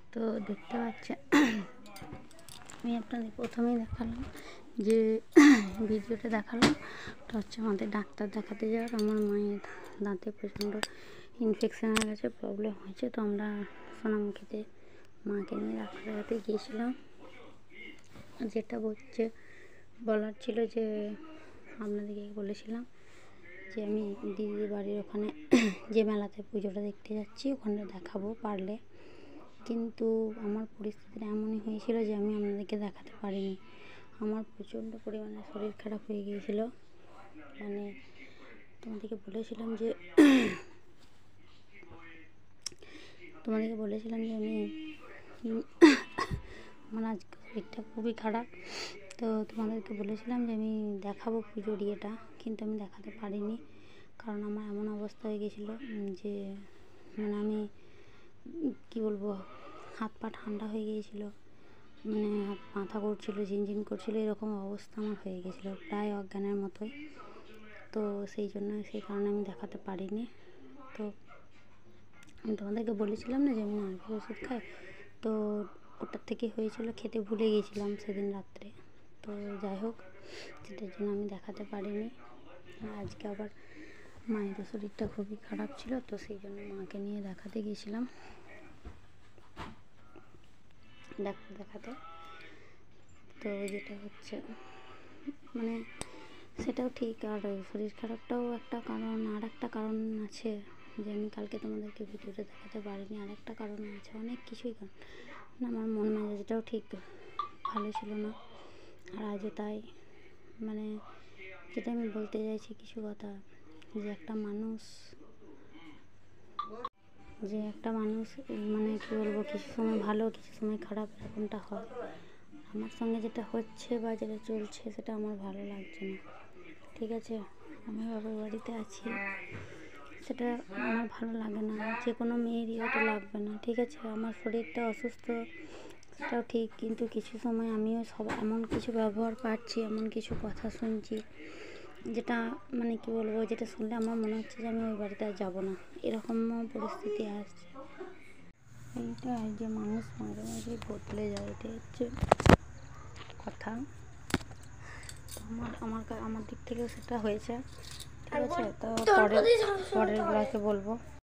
তো দেখতে পাচ্ছেন আমি আপনাদের প্রথমেই দেখালাম যে ভিডিওটা দেখালাম ওটা হচ্ছে আমাদের ডাক্তার দেখাতে যাওয়ার। আমার মায়ের দাঁতে প্রচণ্ড ইনফেকশান হয়ে গেছে, প্রবলেম হয়েছে। তো আমরা সোনামুখীতে মাকে নিয়ে ডাক্তার দেখাতে গিয়েছিলাম। যেটা বলার ছিল যে আপনাদেরকে বলেছিলাম যে আমি দিদির বাড়ির ওখানে যে মেলাতে পুজোটা দেখতে যাচ্ছি ওখানে দেখাবো পারলে, কিন্তু আমার পরিস্থিতিটা এমনই হয়েছিল যে আমি আপনাদেরকে দেখাতে পারিনি। আমার প্রচণ্ড পরিমাণে শরীর খারাপ হয়ে গিয়েছিল। মানে তোমাদেরকে বলেছিলাম যে আমি আমার আজকে শরীরটা খুবই খারাপ। তো তোমাদেরকে বলেছিলাম যে আমি দেখাবো পুজোর ইয়েটা, কিন্তু আমি দেখাতে পারিনি। কারণ আমার এমন অবস্থা হয়ে গেছিলো যে মানে আমি কী বলবো, হাত পা ঠান্ডা হয়ে গিয়েছিলো, মানে মাথা করছিলো, ঝিনঝিন করছিলো, এরকম অবস্থা আমার হয়ে গেছিলো, প্রায় অজ্ঞানের মতোই। তো সেই কারণে আমি দেখাতে পারিনি। তো আমি তোমাদেরকে বলেছিলাম না যে আমি নার্ভের ওষুধ খাই, তো ওটার থেকে হয়েছিল, খেতে ভুলে গিয়েছিলাম সেদিন রাত্রে। তো যাই হোক, সেটার জন্য আমি দেখাতে পারিনি। আর আজকে আবার মায়ের শরীরটা খুবই খারাপ ছিল, তো সেই জন্য মাকে নিয়ে দেখাতে গিয়েছিলাম ডাক্তার দেখাতে। তো যেটা হচ্ছে মানে সেটাও ঠিক, আর শরীর খারাপটাও একটা কারণ। আর একটা কারণ আছে যে আমি কালকে তোমাদেরকে ভিডিওটা দেখাতে পারিনি, আর একটা কারণ আছে, অনেক কিছুই কারণ। আমার মন মেজাজটাও ঠিক ভালো ছিল না। আর আজও তাই। মানে যেটা আমি বলতে চাইছি কিছু কথা, যে একটা মানুষ মানে কী বলবো, কিছু সময় ভালো কিছু সময় খারাপ, এরকমটা হয়। আমার সঙ্গে যেটা হচ্ছে বা যেটা চলছে সেটা আমার ভালো লাগছে না, ঠিক আছে। আমি বাবার বাড়িতে আছি, সেটা আমার ভালো লাগে না, যে কোনো মেয়েরই হয়তো লাগবে না, ঠিক আছে। আমার শরীরটা অসুস্থ সেটাও ঠিক, কিন্তু কিছু সময় আমিও এমন কিছু ব্যবহার পাচ্ছি, এমন কিছু কথা শুনছি যেটা মানে কী বলবো, যেটা শুনলে আমার মনে হচ্ছে যে আমি ওই বাড়িতে আর যাবো না, এরকমও পরিস্থিতি আসছে। এইটাই যে মানুষ মাঝে মাঝে বদলে যায়, এটাই হচ্ছে কথা। আমার দিক থেকেও সেটা হয়েছে, ঠিক আছে। তো পরের ব্লগে বলবো।